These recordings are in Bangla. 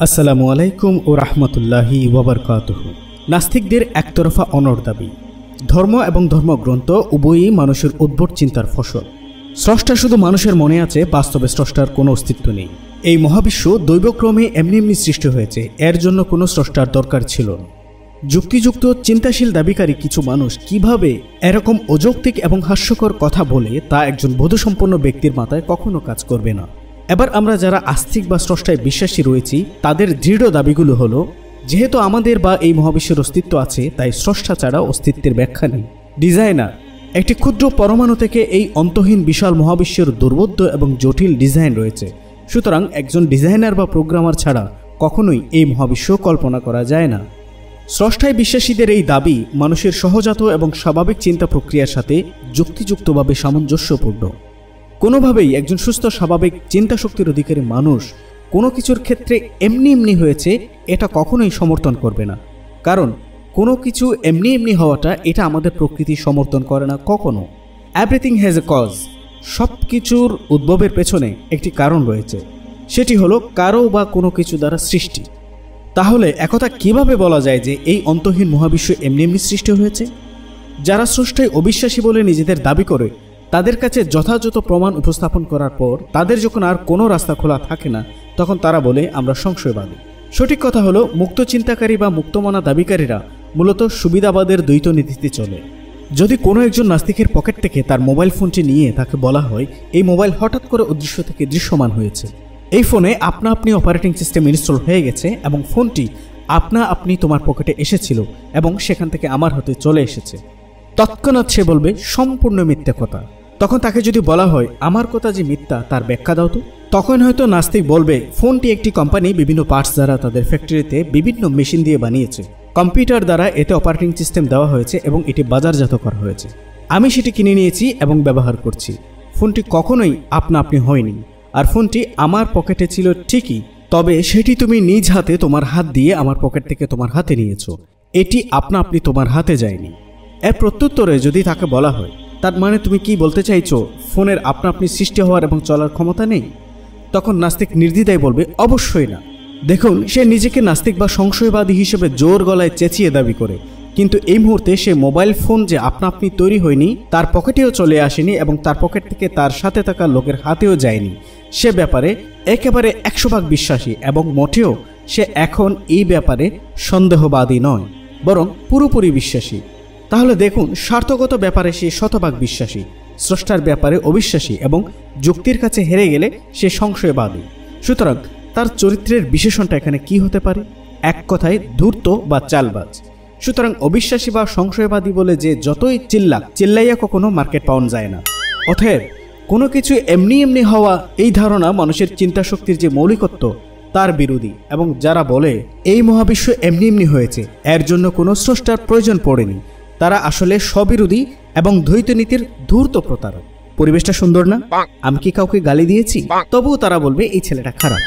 আসসালামু আলাইকুম ও রাহমাতুল্লাহি ওয়া বারাকাতুহু। নাস্তিকদের একতরফা অনড় দাবি। ধর্ম এবং ধর্মগ্রন্থ উভয়ই মানুষের উদ্ভট চিন্তার ফসল। স্রষ্টা শুধু মানুষের মনে আছে, বাস্তবে স্রষ্টার কোনো অস্তিত্ব নেই। এই মহাবিশ্ব দৈবক্রমে এমনি এমনি সৃষ্টি হয়েছে, এর জন্য কোনো স্রষ্টার দরকার ছিল না। যুক্তিযুক্ত চিন্তাশীল দাবিকারী কিছু মানুষ কিভাবে এরকম অযৌক্তিক এবং হাস্যকর কথা বলে তা একজন বোধসম্পন্ন ব্যক্তির মাথায় কখনো কাজ করবে না। এবার আমরা যারা আস্তিক বা স্রষ্টায় বিশ্বাসী রয়েছি তাদের দৃঢ় দাবিগুলো হলো, যেহেতু আমাদের বা এই মহাবিশ্বের অস্তিত্ব আছে, তাই স্রষ্টা ছাড়া অস্তিত্বের ব্যাখ্যা নেই। ডিজাইনার একটি ক্ষুদ্র পরমাণু থেকে এই অন্তহীন বিশাল মহাবিশ্বের দুর্বোধ্য এবং জটিল ডিজাইন রয়েছে, সুতরাং একজন ডিজাইনার বা প্রোগ্রামার ছাড়া কখনোই এই মহাবিশ্ব কল্পনা করা যায় না। স্রষ্টায় বিশ্বাসীদের এই দাবি মানুষের সহজাত এবং স্বাভাবিক চিন্তা প্রক্রিয়ার সাথে যুক্তিযুক্তভাবে সামঞ্জস্যপূর্ণ। কোনোভাবেই একজন সুস্থ স্বাভাবিক চিন্তা শক্তির অধিকারী মানুষ কোনো কিছুর ক্ষেত্রে এমনি এমনি হয়েছে এটা কখনোই সমর্থন করবে না, কারণ কোনো কিছু এমনি এমনি হওয়াটা এটা আমাদের প্রকৃতি সমর্থন করে না কখনো। Everything has a cause. সব কিছুর উদ্ভবের পেছনে একটি কারণ রয়েছে, সেটি হলো কারো বা কোনো কিছু দ্বারা সৃষ্টি। তাহলে একথা কিভাবে বলা যায় যে এই অন্তহীন মহাবিশ্ব এমনি এমনি সৃষ্টি হয়েছে? যারা স্রষ্টায় অবিশ্বাসী বলে নিজেদের দাবি করে, তাদের কাছে যথাযথ প্রমাণ উপস্থাপন করার পর তাদের যখন আর কোনো রাস্তা খোলা থাকে না, তখন তারা বলে আমরা সংশয়বাদী। সঠিক কথা হলো, মুক্ত চিন্তাকারী বা মুক্তমনা দাবিকারীরা মূলত সুবিধাবাদের দ্বৈত নীতিতে চলে। যদি কোনো একজন নাস্তিকের পকেট থেকে তার মোবাইল ফোনটি নিয়ে তাকে বলা হয় এই মোবাইল হঠাৎ করে অদৃশ্য থেকে দৃশ্যমান হয়েছে, এই ফোনে আপনা আপনি অপারেটিং সিস্টেম ইনস্টল হয়ে গেছে এবং ফোনটি আপনা আপনি তোমার পকেটে এসেছিল এবং সেখান থেকে আমার হাতে চলে এসেছে, তৎক্ষণাৎ সে বলবে সম্পূর্ণ মিথ্যা কথা। তখন তাকে যদি বলা হয় আমার কথা যে মিথ্যা তার ব্যাখ্যা দাও তো, তখন হয়তো নাস্তিক বলবে ফোনটি একটি কোম্পানি বিভিন্ন পার্টস দ্বারা তাদের ফ্যাক্টরিতে বিভিন্ন মেশিন দিয়ে বানিয়েছে, কম্পিউটার দ্বারা এতে অপারেটিং সিস্টেম দেওয়া হয়েছে এবং এটি বাজারজাত করা হয়েছে। আমি সেটি কিনে নিয়েছি এবং ব্যবহার করছি। ফোনটি কখনোই আপনা আপনি হয়নি, আর ফোনটি আমার পকেটে ছিল ঠিকই, তবে সেটি তুমি নিজ হাতে তোমার হাত দিয়ে আমার পকেট থেকে তোমার হাতে নিয়েছো, এটি আপনা আপনি তোমার হাতে যায়নি। এর প্রত্যুত্তরে যদি তাকে বলা হয় তার মানে তুমি কি বলতে চাইছো ফোনের আপনা আপনি সৃষ্টি হওয়ার এবং চলার ক্ষমতা নেই, তখন নাস্তিক নির্দ্বিধায় বলবে অবশ্যই না। দেখুন, সে নিজেকে নাস্তিক বা সংশয়বাদী হিসেবে জোর গলায় চেঁচিয়ে দাবি করে, কিন্তু এই মুহূর্তে সে মোবাইল ফোন যে আপনা আপনি তৈরি হয়নি, তার পকেটেও চলে আসেনি এবং তার পকেট থেকে তার সাথে থাকা লোকের হাতেও যায়নি, সে ব্যাপারে একেবারে 100% বিশ্বাসী এবং মোটেও সে এখন এই ব্যাপারে সন্দেহবাদী নয়, বরং পুরোপুরি বিশ্বাসী। তাহলে দেখুন, স্বার্থগত ব্যাপারে সে শতভাগ বিশ্বাসী, স্রষ্টার ব্যাপারে অবিশ্বাসী এবং যুক্তির কাছে হেরে গেলে সে সংশয়বাদী। সুতরাং তার চরিত্রের বিশেষণটা এখানে কি হতে পারে? এক কথায় ধূর্ত বা চালবাজ। সুতরাং অবিশ্বাসী বা সংশয়বাদী বলে যে যতই চিল্লাইয়া কখনো মার্কেট পাওয়া যায় না। অতএব কোনো কিছু এমনি এমনি হওয়া এই ধারণা মানুষের চিন্তা শক্তির যে মৌলিকত্ব তার বিরোধী, এবং যারা বলে এই মহাবিশ্ব এমনি এমনি হয়েছে এর জন্য কোনো স্রষ্টার প্রয়োজন পড়েনি, তারা আসলে স্ববিরোধী এবং দ্বৈত নীতির ধূর্ত প্রতারক। পরিবেশটা সুন্দর না? আমি কি কাউকে গালি দিয়েছি? তবুও তারা বলবে এই ছেলেটা খারাপ।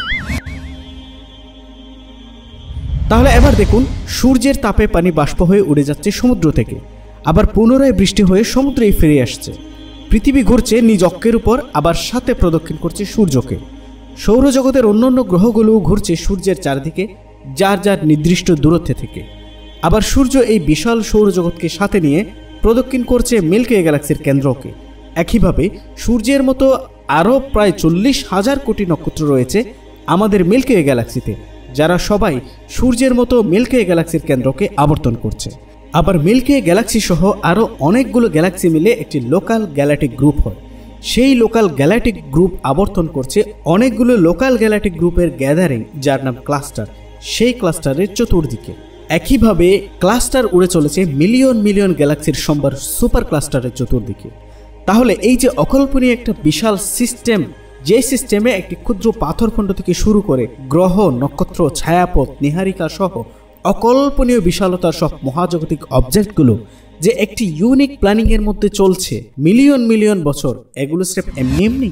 তাহলে এবার দেখুন, সূর্যের তাপে পানি বাষ্প হয়ে উড়ে যাচ্ছে সমুদ্র থেকে, আবার পুনরায় বৃষ্টি হয়ে সমুদ্রেই ফিরে আসছে। পৃথিবী ঘুরছে নিজ অক্ষের উপর, আবার সাথে প্রদক্ষিণ করছে সূর্যকে। সৌরজগতের অন্যান্য গ্রহগুলোও ঘুরছে সূর্যের চারদিকে যার যার নির্দিষ্ট দূরত্বে থেকে। আবার সূর্য এই বিশাল সৌরজগৎকে সাথে নিয়ে প্রদক্ষিণ করছে মিল্কি ওয়ে গ্যালাক্সির কেন্দ্রকে। একইভাবে সূর্যের মতো আরও প্রায় 40,000 কোটি নক্ষত্র রয়েছে আমাদের মিল্কি ওয়ে গ্যালাক্সিতে, যারা সবাই সূর্যের মতো মিল্কি ওয়ে গ্যালাক্সির কেন্দ্রকে আবর্তন করছে। আবার মিল্কি ওয়ে গ্যালাক্সি সহ আরও অনেকগুলো গ্যালাক্সি মিলে একটি লোকাল গ্যালাক্টিক গ্রুপ হয়। সেই লোকাল গ্যালাক্টিক গ্রুপ আবর্তন করছে অনেকগুলো লোকাল গ্যালাক্টিক গ্রুপের গ্যাদারিং, যার নাম ক্লাস্টার, সেই ক্লাস্টারের চতুর্দিকে। একইভাবে ক্লাস্টার উড়ে চলেছে মিলিয়ন মিলিয়ন গ্যালাক্সির সম্ভার সুপার ক্লাস্টারের চতুর্দিকে। তাহলে এই যে অকল্পনীয় একটা বিশাল সিস্টেম, যে সিস্টেমে একটি ক্ষুদ্র পাথরখণ্ড থেকে শুরু করে গ্রহ, নক্ষত্র, ছায়াপথ, নীহারিকা সহ অকল্পনীয় বিশালতার সব মহাজাগতিক অবজেক্টগুলো যে একটি ইউনিক প্ল্যানিং এর মধ্যে চলছে মিলিয়ন মিলিয়ন বছর, এগুলো স্রেফ এমনি এমনি?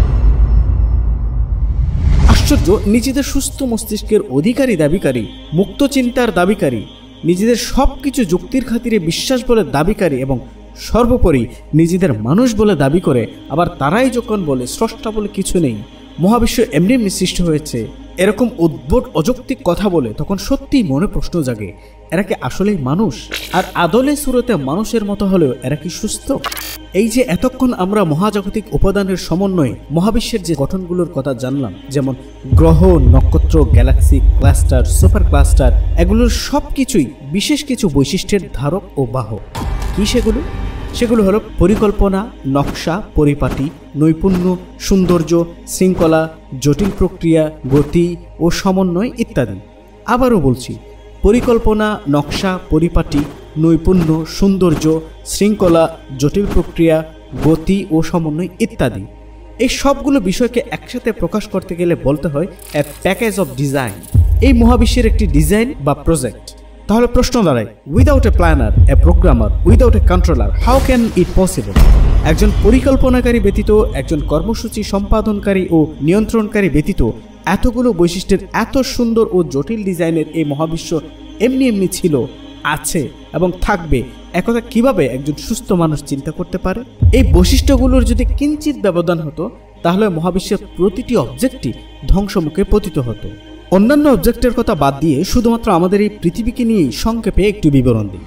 আশ্চর্য, নিজেদের সুস্থ মস্তিষ্কের অধিকারী দাবিকারী, মুক্ত চিন্তার দাবিকারী, নিজেদের সব কিছু যুক্তির খাতিরে বিশ্বাস বলে দাবিকারী এবং সর্বোপরি নিজেদের মানুষ বলে দাবি করে, আবার তারাই যখন বলে স্রষ্টা বলে কিছু নেই, মহাবিশ্ব এমনি এমনি সৃষ্টি হয়েছে এরকম উদ্ভট অযৌক্তিক কথা বলে তখন সত্যিই মনে প্রশ্ন জাগে, এরা কি আসলেই মানুষ? আর আদলে সুরতে মানুষের মতো হলেও এরা কি সুস্থ? এই যে এতক্ষণ আমরা মহাজাগতিক উপাদানের সমন্বয়ে মহাবিশ্বের যে গঠনগুলোর কথা জানলাম, যেমন গ্রহ, নক্ষত্র, গ্যালাক্সি, ক্লাস্টার, সুপার ক্লাস্টার, এগুলোর সব কিছুই বিশেষ কিছু বৈশিষ্ট্যের ধারক ও বাহক। কি সেগুলো? সেগুলো হলো পরিকল্পনা, নকশা, পরিপাটি, নৈপুণ্য, সৌন্দর্য, শৃঙ্খলা, জটিল প্রক্রিয়া, গতি ও সমন্বয় ইত্যাদি। আবারও বলছি, পরিকল্পনা, নকশা, পরিপাটি, নৈপুণ্য, সৌন্দর্য, শৃঙ্খলা, জটিল প্রক্রিয়া, গতি ও সমন্বয় ইত্যাদি। এই সবগুলো বিষয়কে একসাথে প্রকাশ করতে গেলে বলতে হয় এ প্যাকেজ অফ ডিজাইন। এই মহাবিশ্বের একটি ডিজাইন বা প্রজেক্ট। তাহলে প্রশ্ন দাঁড়ায়, without a planner, a programmer, without a controller, how can it possible? একজন পরিকল্পনাকারী ব্যতীত, একজন কর্মসূচি সম্পাদনকারী ও নিয়ন্ত্রণকারী ব্যতীত এতগুলো বৈশিষ্ট্যের এত সুন্দর ও জটিল ডিজাইনের এই মহাবিশ্ব এমনি এমনি ছিল, আছে এবং থাকবে, একথা কিভাবে একজন সুস্থ মানুষ চিন্তা করতে পারে? এই বৈশিষ্ট্যগুলোর যদি কিঞ্চিত ব্যবধান হতো তাহলে মহাবিশ্বের প্রতিটি অবজেক্টই ধ্বংসমুখে পতিত হতো। অন্যান্য অবজেক্টের কথা বাদ দিয়ে শুধুমাত্র আমাদের এই পৃথিবীকে নিয়েই সংক্ষেপে একটু বিবরণ দিই।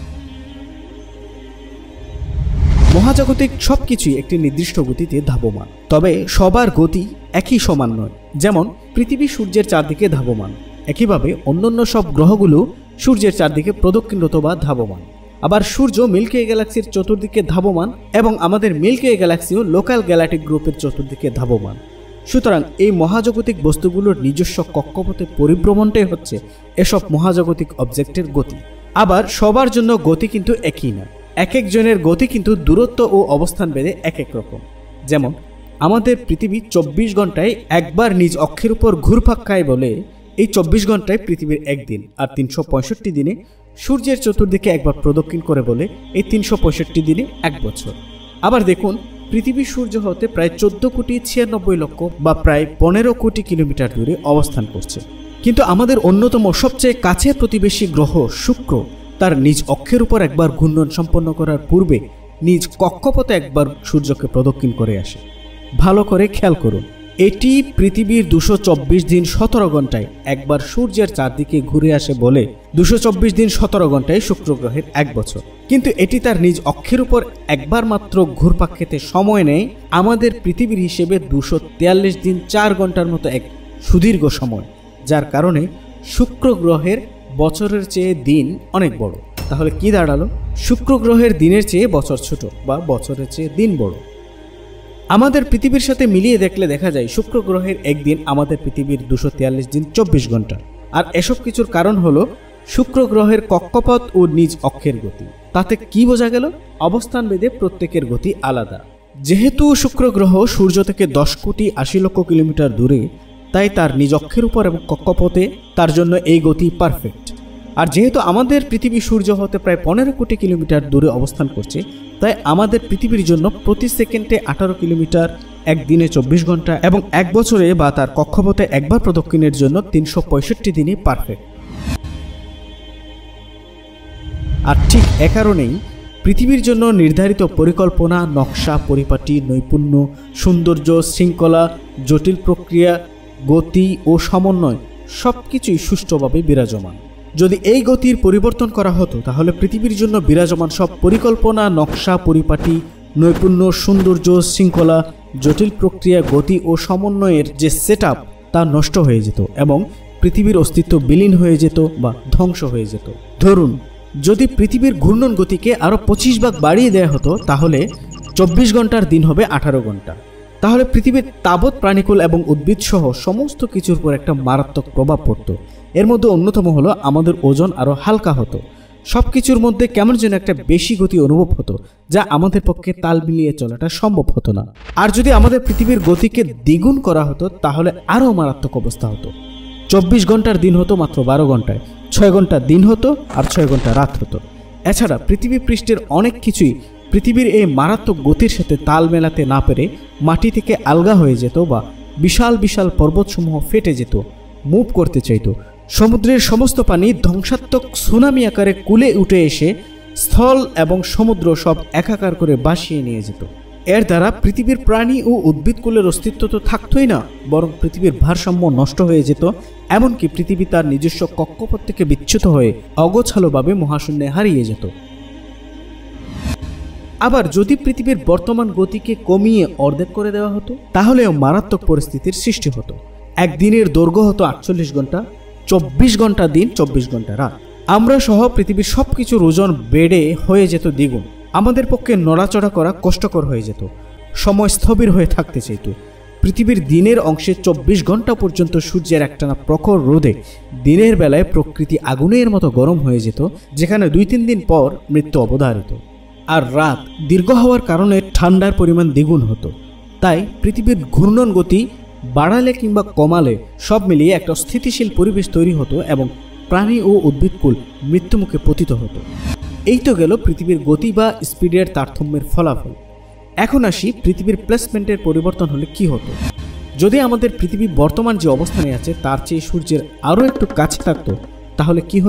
মহাজাগতিক সবকিছুই একটি নির্দিষ্ট গতিতে ধাবমান, তবে সবার গতি একই সমান নয়। যেমন পৃথিবী সূর্যের চারদিকে ধাবমান, একইভাবে অন্যান্য সব গ্রহগুলো সূর্যের চারদিকে প্রদক্ষিণরত বা ধাবমান। আবার সূর্য মিল্কি ওয়ে গ্যালাক্সির চতুর্দিকে ধাবমান এবং আমাদের মিল্কি ওয়ে গ্যালাক্সিও লোকাল গ্যালাকটিক গ্রুপের চতুর্দিকে ধাবমান। সুতরাং এই মহাজাগতিক বস্তুগুলোর নিজস্ব কক্ষপথে পরিভ্রমণটাই হচ্ছে এসব মহাজাগতিক অবজেক্টের গতি। আবার সবার জন্য গতি কিন্তু একই না, এক একজনের গতি কিন্তু দূরত্ব ও অবস্থান ভেদে এক এক রকম। যেমন আমাদের পৃথিবী 24 ঘন্টায় একবার নিজ অক্ষের উপর ঘুরপাক খায় বলে এই 24 ঘন্টায় পৃথিবীর একদিন, আর 365 দিনে সূর্যের চতুর্দিকে একবার প্রদক্ষিণ করে বলে এই 365 দিনে এক বছর। আবার দেখুন, পৃথিবী সূর্য হতে প্রায় 14,96,00,000 বা প্রায় 15 কোটি কিলোমিটার দূরে অবস্থান করছে। কিন্তু আমাদের অন্যতম সবচেয়ে কাছের প্রতিবেশী গ্রহ শুক্র তার নিজ অক্ষের উপর একবার ঘূর্ণন সম্পন্ন করার পূর্বে নিজ কক্ষপথে একবার সূর্যকে প্রদক্ষিণ করে আসে। ভালো করে খেয়াল করুন, এটি পৃথিবীর 224 দিন 17 ঘন্টায় একবার সূর্যের চারদিকে ঘুরে আসে বলে 224 দিন 17 ঘন্টায় শুক্র গ্রহের এক বছর। কিন্তু এটি তার নিজ অক্ষের উপর একবার মাত্র ঘুরপাক খেতে সময় নেয় আমাদের পৃথিবীর হিসেবে 243 দিন 4 ঘন্টার মতো এক সুদীর্ঘ সময়, যার কারণে শুক্র গ্রহের বছরের চেয়ে দিন অনেক বড়। তাহলে কি দাঁড়ালো? শুক্র গ্রহের দিনের চেয়ে বছর ছোট বা বছরের চেয়ে দিন বড়। আমাদের পৃথিবীর সাথে মিলিয়ে দেখলে দেখা যায় শুক্র গ্রহের একদিন আমাদের পৃথিবীর 243 দিন 24 ঘন্টা। আর এসব কিছুর কারণ হলো শুক্র গ্রহের কক্ষপথ ও নিজ অক্ষের গতি। তাতে কি বোঝা গেল? অবস্থান ভেদে প্রত্যেকের গতি আলাদা। যেহেতু শুক্র গ্রহ সূর্য থেকে 10,80,00,000 কিলোমিটার দূরে, তাই তার নিজ অক্ষের উপর এবং কক্ষপথে তার জন্য এই গতি পারফেক্ট। আর যেহেতু আমাদের পৃথিবী সূর্য হতে প্রায় 15 কোটি কিলোমিটার দূরে অবস্থান করছে, তাই আমাদের পৃথিবীর জন্য প্রতি সেকেন্ডে 18 কিলোমিটার, একদিনে 24 ঘন্টা এবং এক বছরে বা তার কক্ষপথে একবার প্রদক্ষিণের জন্য 365 দিনই পারফেক্ট। আর ঠিক এ কারণেই পৃথিবীর জন্য নির্ধারিত পরিকল্পনা, নকশা, পরিপাটি, নৈপুণ্য, সৌন্দর্য, শৃঙ্খলা, জটিল প্রক্রিয়া, গতি ও সমন্বয় সবকিছুই সুষ্ঠুভাবে বিরাজমান। যদি এই গতির পরিবর্তন করা হতো তাহলে পৃথিবীর জন্য বিরাজমান সব পরিকল্পনা, নকশা, পরিপাটি, নৈপুণ্য, সৌন্দর্য, শৃঙ্খলা, জটিল প্রক্রিয়া, গতি ও সমন্বয়ের যে সেটআপ তা নষ্ট হয়ে যেত এবং পৃথিবীর অস্তিত্ব বিলীন হয়ে যেত বা ধ্বংস হয়ে যেত। ধরুন, যদি পৃথিবীর ঘূর্ণন গতিকে আরও 25 ভাগ বাড়িয়ে দেওয়া হতো তাহলে 24 ঘন্টার দিন হবে 18 ঘন্টা। তাহলে পৃথিবীর তাবৎ প্রাণীকুল এবং উদ্ভিদ সহ সমস্ত কিছুর উপর একটা মারাত্মক প্রভাব পড়তো। এর মধ্যে অন্যতম হলো আমাদের ওজন আরও হালকা হতো। সব কিছুর মধ্যে কেমন যেন একটা বেশি গতি অনুভব হতো, যা আমাদের পক্ষে তাল মিলিয়ে চলাটা সম্ভব হতো না। আর যদি আমাদের পৃথিবীর গতিকে দ্বিগুণ করা হতো তাহলে আরও মারাত্মক অবস্থা হতো। 24 ঘন্টার দিন হতো মাত্র 12 ঘন্টায়, 6 ঘন্টা দিন হতো আর 6 ঘন্টা রাত হতো। এছাড়া পৃথিবী পৃষ্ঠের অনেক কিছুই পৃথিবীর এই মারাত্মক গতির সাথে তাল মেলাতে না পেরে মাটি থেকে আলগা হয়ে যেত বা বিশাল বিশাল পর্বতসমূহ ফেটে যেত, মুভ করতে চাইত। সমুদ্রের সমস্ত পানি ধ্বংসাত্মক সুনামি আকারে কূলে উঠে এসে স্থল এবং সমুদ্র সব একাকার করে ভাসিয়ে নিয়ে যেত। এর দ্বারা পৃথিবীর প্রাণী ও উদ্ভিদকুলের অস্তিত্ব তো থাকতোই না, বরং পৃথিবীর ভারসাম্য নষ্ট হয়ে যেত। এমনকি পৃথিবী তার নিজস্ব কক্ষপথ থেকে বিচ্যুত হয়ে অগোছালোভাবে মহাশূন্যে হারিয়ে যেত। আবার যদি পৃথিবীর বর্তমান গতিকে কমিয়ে অর্ধেক করে দেওয়া হতো, তাহলেও মারাত্মক পরিস্থিতির সৃষ্টি হতো। একদিনের দৈর্ঘ্য হতো 48 ঘন্টা, 24 ঘন্টা দিন, 24 ঘন্টা রাত। আমরা সহ পৃথিবীর সবকিছুর ওজন বেড়ে হয়ে যেত দ্বিগুণ। আমাদের পক্ষে নড়াচড়া করা কষ্টকর হয়ে যেত, সময় স্থবির হয়ে থাকতে চাইত। পৃথিবীর দিনের অংশে 24 ঘন্টা পর্যন্ত সূর্যের একটানা প্রখর রোদে দিনের বেলায় প্রকৃতি আগুনের মতো গরম হয়ে যেত, যেখানে 2-3 দিন পর মৃত্যু অবধারিত। আর রাত দীর্ঘ হওয়ার কারণে ঠান্ডার পরিমাণ দ্বিগুণ হতো। তাই পৃথিবীর ঘূর্ণন গতি বাড়ালে কিংবা কমালে সব মিলিয়ে একটা স্থিতিশীল পরিবেশ তৈরি হতো এবং প্রাণী ও উদ্ভিদকুল মৃত্যুমুখে পতিত হতো। এই তো গেল পৃথিবীর গতি বা স্পিডের তারতম্যের ফলাফল। এখন আসি পৃথিবীর প্লেসমেন্টের পরিবর্তন হলে কি হতো। যদি আমাদের পৃথিবী বর্তমান যে অবস্থানে আছে তার চেয়ে সূর্যের আরও একটু কাছে থাকতো, তাহলে কি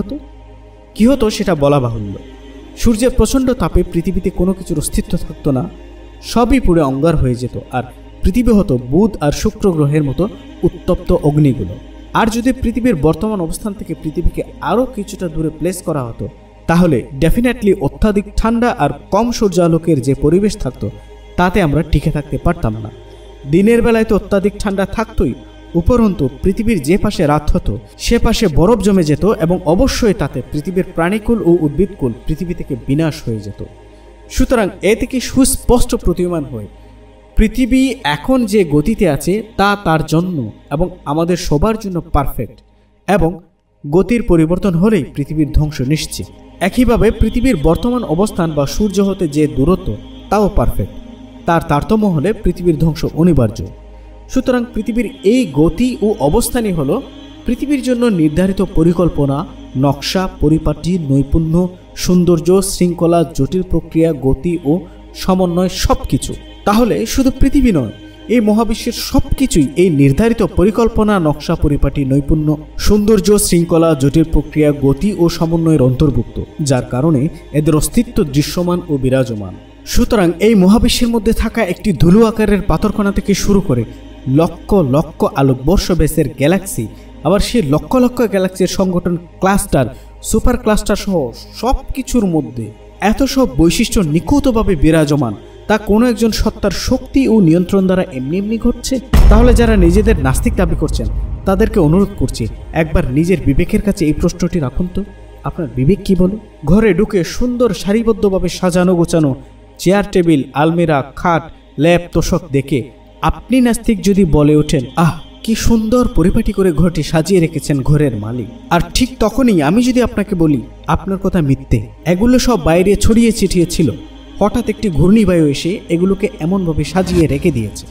হতো সেটা বলা বাহুল্য। সূর্যের প্রচণ্ড তাপে পৃথিবীতে কোনো কিছুর অস্তিত্ব থাকতো না, সবই পুড়ে অঙ্গার হয়ে যেত। আর পৃথিবী হতো বুধ আর শুক্র গ্রহের মতো উত্তপ্ত অগ্নিগুলো। আর যদি পৃথিবীর বর্তমান অবস্থান থেকে পৃথিবীকে আরও কিছুটা দূরে প্লেস করা হতো, তাহলে ডেফিনেটলি অত্যাধিক ঠান্ডা আর কম সূর্যালোকের যে পরিবেশ থাকতো তাতে আমরা টিকে থাকতে পারতাম না। দিনের বেলায় তো অত্যাধিক ঠান্ডা থাকতোই, উপরন্তু পৃথিবীর যে পাশে রাত হতো সে পাশে বরফ জমে যেত এবং অবশ্যই তাতে পৃথিবীর প্রাণীকুল ও উদ্ভিদকুল পৃথিবী থেকে বিনাশ হয়ে যেত। সুতরাং এ থেকে সুস্পষ্ট প্রতীয়মান হয় পৃথিবী এখন যে গতিতে আছে তা তার জন্য এবং আমাদের সবার জন্য পারফেক্ট, এবং গতির পরিবর্তন হলেই পৃথিবীর ধ্বংস নিশ্চিত। একইভাবে পৃথিবীর বর্তমান অবস্থান বা সূর্য হতে যে দূরত্ব তাও পারফেক্ট, তার তারতম্য হলে পৃথিবীর ধ্বংস অনিবার্য। সুতরাং পৃথিবীর এই গতি ও অবস্থানই হলো পৃথিবীর জন্য নির্ধারিত পরিকল্পনা, নকশা, পরিপাটি, নৈপুণ্য, সৌন্দর্য, শৃঙ্খলা, জটিল প্রক্রিয়া, গতি ও সমন্বয় সবকিছু। তাহলে শুধু পৃথিবী নয়, এই মহাবিশ্বের সবকিছুই এই নির্ধারিত পরিকল্পনা, নকশা, পরিপাটি, নৈপুণ্য, সৌন্দর্য, শৃঙ্খলা, জটিল প্রক্রিয়া, গতি ও সমন্বয়ের অন্তর্ভুক্ত, যার কারণে এদের অস্তিত্ব দৃশ্যমান ও বিরাজমান। সুতরাং এই মহাবিশ্বের মধ্যে থাকা একটি ধুলো আকারের পাথরকণা থেকে শুরু করে লক্ষ লক্ষ আলোকবর্ষ ব্যাসের গ্যালাক্সি, আবার সেই লক্ষ লক্ষ গ্যালাক্সির সংগঠন, ক্লাস্টার, সুপার ক্লাস্টার সহ সব কিছুর মধ্যে এত সব বৈশিষ্ট্য নিখুঁতভাবে বিরাজমান, তা কোনো একজন সত্তার শক্তি ও নিয়ন্ত্রণ দ্বারা এমনি এমনি ঘটছে? তাহলে যারা নিজেদের নাস্তিক দাবি করছেন তাদেরকে অনুরোধ করছি, একবার নিজের বিবেকের কাছে এই প্রশ্নটি রাখুন তো, আপনার বিবেক কি বলে? ঘরে ঢুকে সুন্দর সারিবদ্ধভাবে সাজানো গোছানো চেয়ার, টেবিল, আলমিরা, খাট, ল্যাপ, তোশক দেখে আপনি নাস্তিক যদি বলে ওঠেন, আহ কি সুন্দর পরিপাটি করে ঘরটি সাজিয়ে রেখেছেন ঘরের মালিক, আর ঠিক তখনই আমি যদি আপনাকে বলি আপনার কথা মিথ্যে, এগুলো সব বাইরে ছড়িয়ে ছিটিয়ে ছিল, হঠাৎ একটি ঘূর্ণিবায়ু এসে এগুলোকে এমনভাবে সাজিয়ে রেখে দিয়েছে,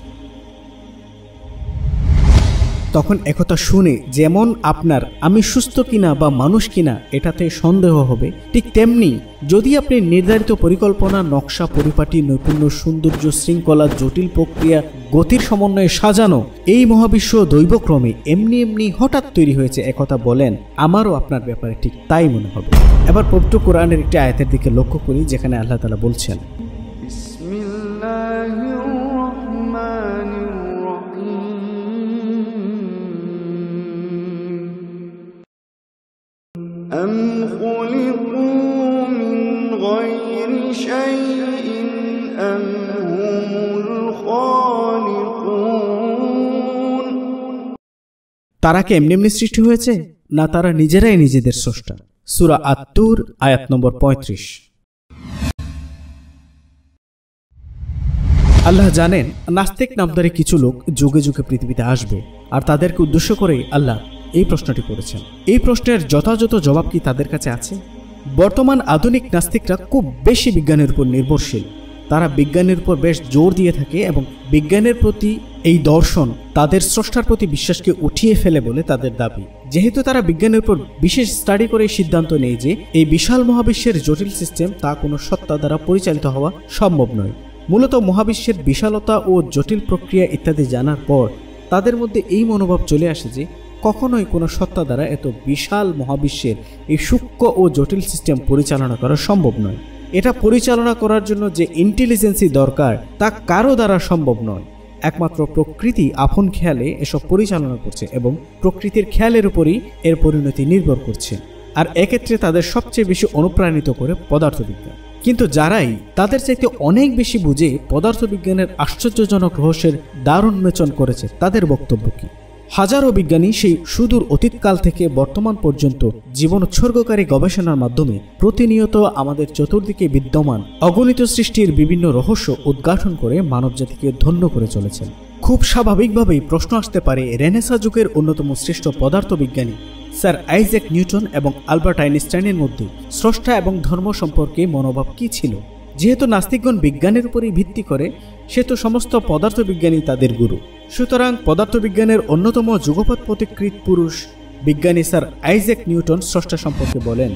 তখন একথা শুনে যেমন আপনার আমি সুস্থ কিনা বা মানুষ কিনা এটাতে সন্দেহ হবে, ঠিক তেমনি যদি আপনি নির্ধারিত পরিকল্পনা, নকশা, পরিপাটি, নৈপুণ্য, সৌন্দর্য, শৃঙ্খলা, জটিল প্রক্রিয়া, গতির সমন্বয়ে সাজানো এই মহাবিশ্ব দৈবক্রমে এমনি এমনি হঠাৎ তৈরি হয়েছে একথা বলেন, আমারও আপনার ব্যাপারে ঠিক তাই মনে হবে। এবার পবিত্র কোরআনের একটি আয়াতের দিকে লক্ষ্য করি, যেখানে আল্লাহ তাআলা বলছেন, أم خلقوا من غير شيء أم هم الخالقون। তারা কি এমনি এমনি সৃষ্টি হয়েছে, না তারা নিজেরাই নিজেদের স্রষ্টা? সূরা আত-তুর আয়াত নম্বর 35। আল্লাহ জানেন নাস্তিক নামধারী কিছু লোক যুগে যুগে পৃথিবীতে আসবে, আর তাদেরকে উদ্দেশ্য করেই আল্লাহ এই প্রশ্নটি করেছেন। এই প্রশ্নের যথাযথ জবাব কি তাদের কাছে আছে? বর্তমান আধুনিক নাস্তিকরা খুব বেশি বিজ্ঞানের উপর নির্ভরশীল। তারা বিজ্ঞানের উপর বেশ জোর দিয়ে থাকে এবং বিজ্ঞানের প্রতি এই দর্শন তাদের স্রষ্টার প্রতি বিশ্বাসকে উঠিয়ে ফেলে বলে তাদের দাবি। যেহেতু তারা বিজ্ঞানের উপর বিশেষ স্টাডি করে সিদ্ধান্ত নেয় যে এই বিশাল মহাবিশ্বের জটিল সিস্টেম তা কোনো সত্তা দ্বারা পরিচালিত হওয়া সম্ভব নয়। মূলত মহাবিশ্বের বিশালতা ও জটিল প্রক্রিয়া ইত্যাদি জানার পর তাদের মধ্যে এই মনোভাব চলে আসে যে কখনোই কোনো সত্তা দ্বারা এত বিশাল মহাবিশ্বের এই সূক্ষ্ম ও জটিল সিস্টেম পরিচালনা করা সম্ভব নয়। এটা পরিচালনা করার জন্য যে ইন্টেলিজেন্সি দরকার তা কারো দ্বারা সম্ভব নয়। একমাত্র প্রকৃতি আপন খেয়ালে এসব পরিচালনা করছে এবং প্রকৃতির খেয়ালের উপরই এর পরিণতি নির্ভর করছে। আর এক্ষেত্রে তাদের সবচেয়ে বেশি অনুপ্রাণিত করে পদার্থবিজ্ঞান। কিন্তু যারাই তাদের চাইতে অনেক বেশি বুঝে পদার্থবিজ্ঞানের আশ্চর্যজনক রহস্যের দ্বার উন্মোচন করেছে, তাদের বক্তব্য কি? হাজারো বিজ্ঞানী সেই সুদূর অতীতকাল থেকে বর্তমান পর্যন্ত জীবন উৎসর্গকারী গবেষণার মাধ্যমে প্রতিনিয়ত আমাদের চতুর্দিকে বিদ্যমান অগণিত সৃষ্টির বিভিন্ন রহস্য উদ্ঘাটন করে মানবজাতিকে ধন্য করে চলেছেন। খুব স্বাভাবিকভাবেই প্রশ্ন আসতে পারে, রেনেসাঁ যুগের অন্যতম শ্রেষ্ঠ পদার্থবিজ্ঞানী স্যার আইজ্যাক নিউটন এবং আলবার্ট আইনস্টাইনের মধ্যে স্রষ্টা এবং ধর্ম সম্পর্কে মনোভাব কি ছিল? যেহেতু নাস্তিকগণ বিজ্ঞানের উপরই ভিত্তি করে, সেহেতু সমস্ত পদার্থবিজ্ঞানী তাদের গুরু। সুতরাং পদার্থবিজ্ঞানের অন্যতম যুগপৎ প্রতিকৃত পুরুষ বিজ্ঞানী স্যার আইজ্যাক নিউটন স্রষ্টা সম্পর্কে বলেন,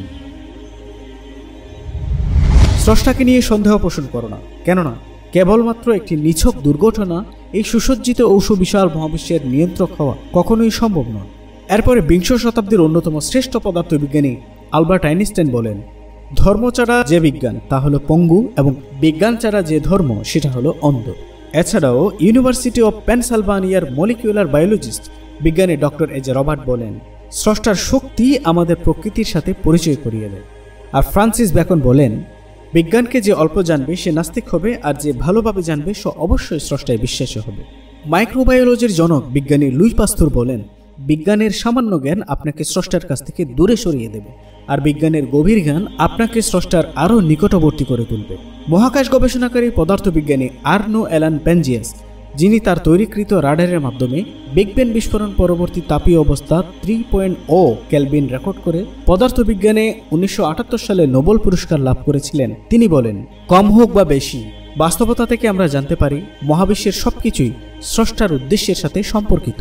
স্রষ্টাকে নিয়ে সন্দেহ পোষণ করো না, কেননা কেবলমাত্র একটি নিছক দুর্ঘটনা এই সুসজ্জিত ও সুবিশাল মহাবিশ্বের নিয়ন্ত্রক হওয়া কখনোই সম্ভব নয়। এরপরে বিংশ শতাব্দীর অন্যতম শ্রেষ্ঠ পদার্থবিজ্ঞানী আলবার্ট আইনস্টাইন বলেন, ধর্ম ছাড়া যে বিজ্ঞান তা হলো পঙ্গু এবং বিজ্ঞান ছাড়া যে ধর্ম সেটা হলো অন্ধ। এছাড়াও ইউনিভার্সিটি অফ পেনসিলভানিয়ার মলিকিউলার বায়োলজিস্ট বিজ্ঞানী ডক্টর এজে রবার্ট বলেন, স্রষ্টার শক্তি আমাদের প্রকৃতির সাথে পরিচয় করিয়ে দেয়। আর ফ্রান্সিস বেকন বলেন, বিজ্ঞানকে যে অল্প জানবে সে নাস্তিক হবে, আর যে ভালোভাবে জানবে সে অবশ্যই স্রষ্টায় বিশ্বাসী হবে। মাইক্রোবায়োলজির জনক বিজ্ঞানী লুই পাস্তুর বলেন, বিজ্ঞানের সামান্য জ্ঞান আপনাকে স্রষ্টার কাছ থেকে দূরে সরিয়ে দেবে, আর বিজ্ঞানের গভীর জ্ঞান আপনাকে স্রষ্টার আরও নিকটবর্তী করে তুলবে। মহাকাশ গবেষণাকারী পদার্থবিজ্ঞানী আর্নো অ্যালান পেনজিয়াস, যিনি তার তৈরিকৃত রাডারের মাধ্যমে বিগ ব্যাং বিস্ফোরণ পরবর্তী তাপীয় অবস্থা 3.0 কেলভিন রেকর্ড করে পদার্থবিজ্ঞানে 1978 সালে নোবেল পুরস্কার লাভ করেছিলেন, তিনি বলেন, কম হোক বা বেশি, বাস্তবতা থেকে আমরা জানতে পারি মহাবিশ্বের সবকিছুই স্রষ্টার উদ্দেশ্যের সাথে সম্পর্কিত।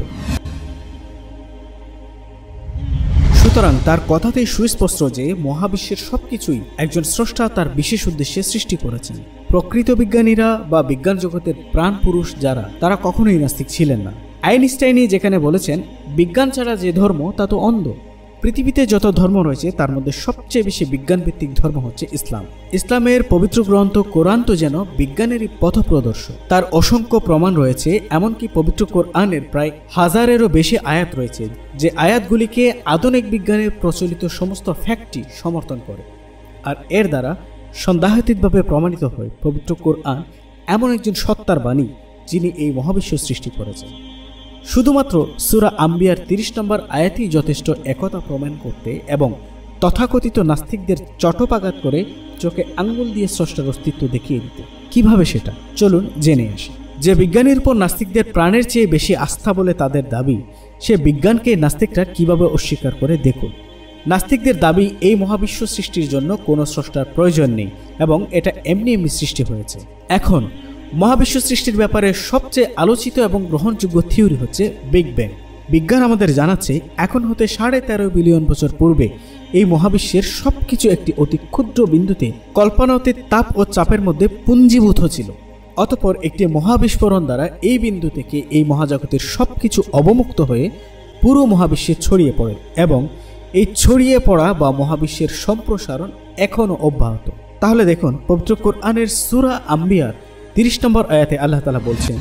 সুতরাং তার কথাতেই সুস্পষ্ট যে মহাবিশ্বের সবকিছুই একজন স্রষ্টা তার বিশেষ উদ্দেশ্যে সৃষ্টি করেছেন। প্রকৃত বিজ্ঞানীরা বা বিজ্ঞান জগতের প্রাণ পুরুষ যারা, তারা কখনোই নাস্তিক ছিলেন না। আইনস্টাইনই যেখানে বলেছেন, বিজ্ঞান ছাড়া যে ধর্ম তা তো অন্ধ। পৃথিবীতে যত ধর্ম রয়েছে তার মধ্যে সবচেয়ে বেশি বিজ্ঞানভিত্তিক ধর্ম হচ্ছে ইসলাম। ইসলামের পবিত্র গ্রন্থ কোরআন তো যেন বিজ্ঞানেরই পথপ্রদর্শক। তার অসংখ্য প্রমাণ রয়েছে, এমনকি পবিত্র কোরআনের প্রায় 1000-এরও বেশি আয়াত রয়েছে, যে আয়াতগুলিকে আধুনিক বিজ্ঞানের প্রচলিত সমস্ত ফ্যাক্টই সমর্থন করে। আর এর দ্বারা সন্দেহাতীতভাবে প্রমাণিত হয় পবিত্র কোরআন এমন একজন সত্তার বাণী যিনি এই মহাবিশ্ব সৃষ্টি করেছেন। শুধুমাত্র সূরা আম্বিয়ার 30 নম্বর আয়াতই যথেষ্ট একথা প্রমাণ করতে এবং তথাকথিত নাস্তিকদের চটপাঘাত করে চোখে আঙ্গুল দিয়ে স্রষ্টার অস্তিত্ব দেখিয়ে দিতে। কিভাবে সেটা চলুন জেনে আসি। যে বিজ্ঞানের উপর নাস্তিকদের প্রাণের চেয়ে বেশি আস্থা বলে তাদের দাবি, সে বিজ্ঞানকে নাস্তিকরা কিভাবে অস্বীকার করে দেখুন। নাস্তিকদের দাবি, এই মহাবিশ্ব সৃষ্টির জন্য কোনো স্রষ্টার প্রয়োজন নেই এবং এটা এমনি এমনি সৃষ্টি হয়েছে। এখন মহাবিশ্ব সৃষ্টির ব্যাপারে সবচেয়ে আলোচিত এবং গ্রহণযোগ্য থিওরি হচ্ছে বিগ ব্যাং। বিজ্ঞান আমাদের জানাচ্ছে, এখন হতে 13.5 বিলিয়ন বছর পূর্বে এই মহাবিশ্বের সবকিছু একটি অতি ক্ষুদ্র বিন্দুতে কল্পনাতীত তাপ ও চাপের মধ্যে পুঞ্জীভূত ছিল। অতঃপর একটি মহাবিস্ফোরণ দ্বারা এই বিন্দু থেকে এই মহাজগতের সবকিছু অবমুক্ত হয়ে পুরো মহাবিশ্বে ছড়িয়ে পড়ে এবং এই ছড়িয়ে পড়া বা মহাবিশ্বের সম্প্রসারণ এখনও অব্যাহত। তাহলে দেখুন, পবিত্র কোরআনের সূরা আম্বিয়ার 30 নম্বর আয়াতে আল্লাহ তাআলা বলছেন,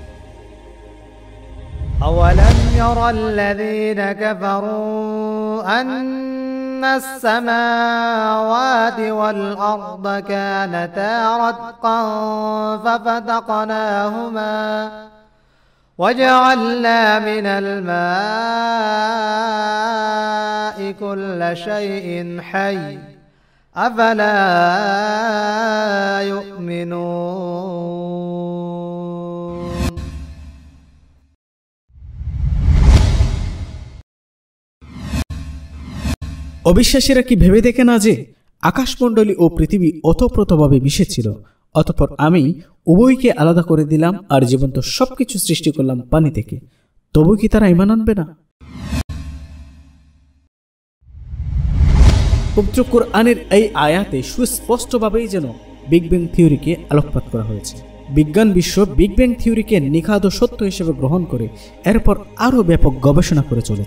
أولم ير الذين كفروا أن السماوات والأرض كانتا رتقا ففتقناهما وجعلنا من الماء كل شيء حي أفلا يؤمنون। অবিশ্বাসীরা কি ভেবে দেখে না যে আকাশমণ্ডলী ও পৃথিবী ওতপ্রোতভাবে মিশেছিল, অতঃপর আমি উভয়কে আলাদা করে দিলাম আর জীবন্ত সবকিছু সৃষ্টি করলাম পানি থেকে, তবু কি তারা ঈমান আনবে না? পবিত্র কোরআনের এই আয়াতে সুস্পষ্টভাবেই যেন বিগ ব্যাং থিওরিকে আলোকপাত করা হয়েছে। বিজ্ঞান বিশ্ব বিগ ব্যাং থিওরিকে নিখাদ সত্য হিসেবে গ্রহণ করে এরপর আরও ব্যাপক গবেষণা করে চলেছে।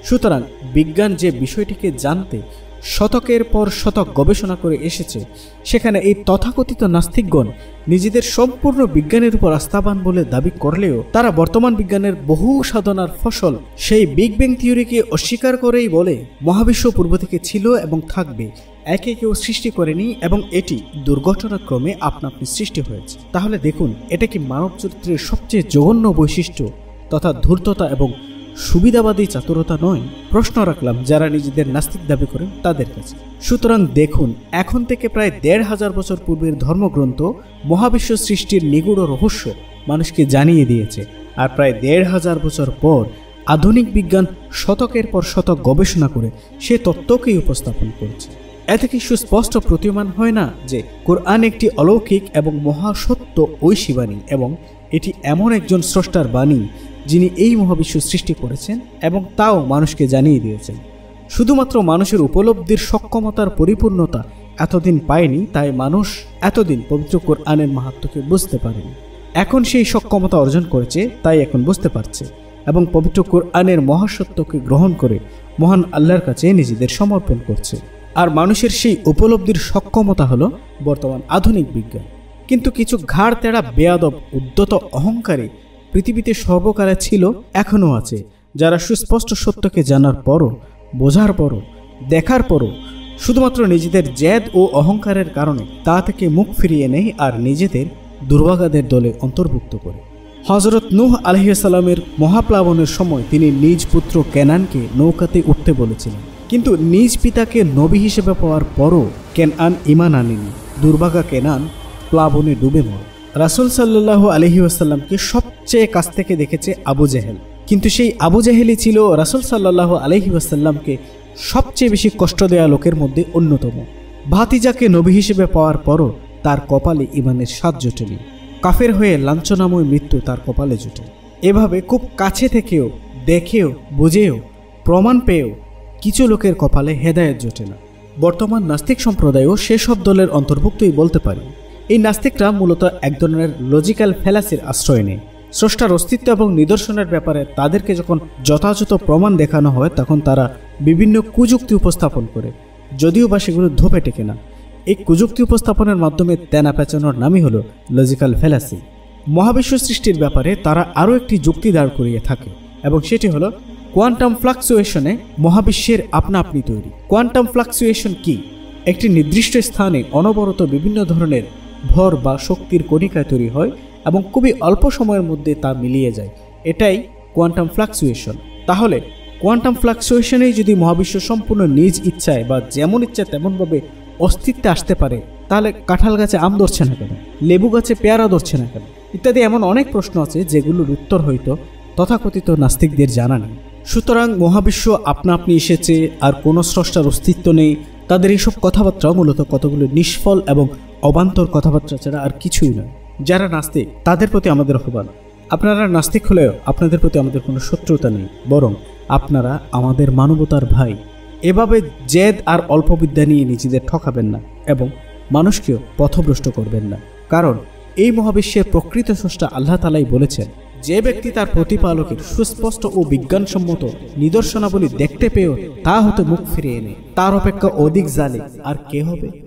সুতরাং বিজ্ঞান যে বিষয়টিকে জানতে শতকের পর শতক গবেষণা করে এসেছে, সেখানে এই তথাকথিত নাস্তিকগণ নিজেদের সম্পূর্ণ বিজ্ঞানের উপর আস্থাবান বলে দাবি করলেও তারা বর্তমান বিজ্ঞানের বহু সাধনার ফসল সেই বিগ ব্যাং থিওরিকে অস্বীকার করেই বলে মহাবিশ্ব পূর্ব থেকে ছিল এবং থাকবে, একে কেউ সৃষ্টি করেনি এবং এটি দুর্ঘটনাক্রমে আপনা আপনি সৃষ্টি হয়েছে। তাহলে দেখুন, এটা কি মানব চরিত্রের সবচেয়ে জঘন্য বৈশিষ্ট্য তথা ধূর্ততা এবং সুবিধাবাদী চাতুরতা নয়? প্রশ্ন রাখলাম যারা নিজেদের নাস্তিক দাবি করেন তাদের কাছে। সুতরাং দেখুন, এখন থেকে প্রায় ১৫০০ বছর পূর্বের ধর্মগ্রন্থ মহাবিশ্ব সৃষ্টির নিগূঢ় রহস্য মানুষকে জানিয়ে দিয়েছে, আর প্রায় ১৫০০ বছর পর আধুনিক বিজ্ঞান শতকের পর শতক গবেষণা করে সে তত্ত্বকেই উপস্থাপন করেছে। এতে কি সুস্পষ্ট প্রতীয়মান হয় না যে কোরআন একটি অলৌকিক এবং মহাসত্য ঐশী বাণী, এবং এটি এমন একজন স্রষ্টার বাণী যিনি এই মহাবিশ্ব সৃষ্টি করেছেন এবং তাও মানুষকে জানিয়ে দিয়েছেন। শুধুমাত্র মানুষের উপলব্ধির সক্ষমতার পরিপূর্ণতা এতদিন পায়নি, তাই মানুষ এতদিন পবিত্র কোরআনের মাহাত্ম্যকে বুঝতে পারেনি। এখন সেই সক্ষমতা অর্জন করেছে, তাই এখন বুঝতে পারছে এবং পবিত্র কোরআনের মহাসত্যকে গ্রহণ করে মহান আল্লাহর কাছে নিজেদের সমর্পণ করছে। আর মানুষের সেই উপলব্ধির সক্ষমতা হলো বর্তমান আধুনিক বিজ্ঞান। কিন্তু কিছু ঘাড় তেড়া বেয়াদব উদ্যত অহংকারী পৃথিবীতে সর্বকালে ছিল, এখনও আছে, যারা সুস্পষ্ট সত্যকে জানার পরও, বোঝার পরও, দেখার পরও শুধুমাত্র নিজেদের জেদ ও অহংকারের কারণে তা থেকে মুখ ফিরিয়ে নেয় আর নিজেদের দুর্ভাগাদের দলে অন্তর্ভুক্ত করে। হযরত নূহ আলাইহিস সালামের মহাপ্লাবনের সময় তিনি নিজ পুত্র কেনানকে নৌকাতে উঠতে বলেছিলেন, কিন্তু নিজ পিতাকে নবী হিসেবে পাওয়ার পরও কেনান ঈমান আনেনি। দুর্ভাগা কেনান প্লাবনে ডুবে মরে। রাসূল সাল্লাল্লাহু আলাইহি ওয়াসাল্লামকে সবচেয়ে কাছ থেকে দেখেছে আবু জেহেল, কিন্তু সেই আবু জেহেলই ছিল রাসূল সাল্লাল্লাহু আলাইহি ওয়াসাল্লামকে সবচেয়ে বেশি কষ্ট দেয়া লোকের মধ্যে অন্যতম। ভাতিজাকে নবী হিসেবে পাওয়ার পরও তার কপালে ঈমানের স্বাদ জোটেনি। কাফের হয়ে লাঞ্ছনাময় মৃত্যু তার কপালে জোটে। এভাবে খুব কাছে থেকেও, দেখেও, বুঝেও, প্রমাণ পেয়েও কিছু লোকের কপালে হেদায়েত জোটে না। বর্তমান নাস্তিক সম্প্রদায়ও সেসব দলের অন্তর্ভুক্তই বলতে পারে। এই নাস্তিকরা মূলত এক ধরনের লজিক্যাল ফ্যালাসির আশ্রয় নেয়। স্রষ্টার অস্তিত্ব এবং নিদর্শনের ব্যাপারে তাদেরকে যখন যথাযথ প্রমাণ দেখানো হয়, তখন তারা বিভিন্ন কুযুক্তি উপস্থাপন করে, যদিও বা সেগুলো ধোপে টেকে না। এই কুযুক্তি উপস্থাপনের মাধ্যমে তেনা পেঁচানোর নামই হলো লজিক্যাল ফ্যালাসি। মহাবিশ্ব সৃষ্টির ব্যাপারে তারা আরও একটি যুক্তি দাঁড় করিয়ে থাকে, এবং সেটি হলো কোয়ান্টাম ফ্লাকচুয়েশনে মহাবিশ্বের আপনা আপনি তৈরি। কোয়ান্টাম ফ্লাকচুয়েশন কি? একটি নির্দিষ্ট স্থানে অনবরত বিভিন্ন ধরনের ভর বা শক্তির কণিকায় তৈরি হয় এবং খুবই অল্প সময়ের মধ্যে তা মিলিয়ে যায়, এটাই কোয়ান্টাম ফ্লাকচুয়েশন। তাহলে কোয়ান্টাম ফ্লাকচুয়েশনেই যদি মহাবিশ্ব সম্পূর্ণ নিজ ইচ্ছায় বা যেমন ইচ্ছা তেমনভাবে অস্তিত্বে আসতে পারে, তাহলে কাঁঠাল গাছে আম ধরছে না কেন, লেবু গাছে পেয়ারা ধরছে না কেন, ইত্যাদি এমন অনেক প্রশ্ন আছে যেগুলোর উত্তর হয়তো তথাকথিত নাস্তিকদের জানা নেই। সুতরাং মহাবিশ্ব আপনা আপনি এসেছে আর কোনো স্রষ্টার অস্তিত্ব নেই, তাদের এইসব কথাবার্তা মূলত কতগুলো নিষ্ফল এবং অবান্তর কথাবার্তা ছাড়া আর কিছুই নয়। যারা নাস্তিক তাদের প্রতি আমাদের আহ্বান, আপনারা নাস্তিক হলেও আপনাদের প্রতি আমাদের কোনো শত্রুতা নেই, বরং আপনারা আমাদের মানবতার ভাই। এভাবে জেদ আর অল্প বিদ্যা নিয়ে নিজেদের ঠকাবেন না এবং মানুষকেও পথভ্রষ্ট করবেন না, কারণ এই মহাবিশ্বের প্রকৃত স্রষ্টা আল্লাহ তাআলাই বলেছেন, যে ব্যক্তি তার প্রতিপালকের সুস্পষ্ট ও বিজ্ঞানসম্মত নিদর্শনাবলী দেখতে পেয়েও তা হতে মুখ ফিরিয়ে নেয়, তার অপেক্ষা অধিক জালিম আর কে হবে?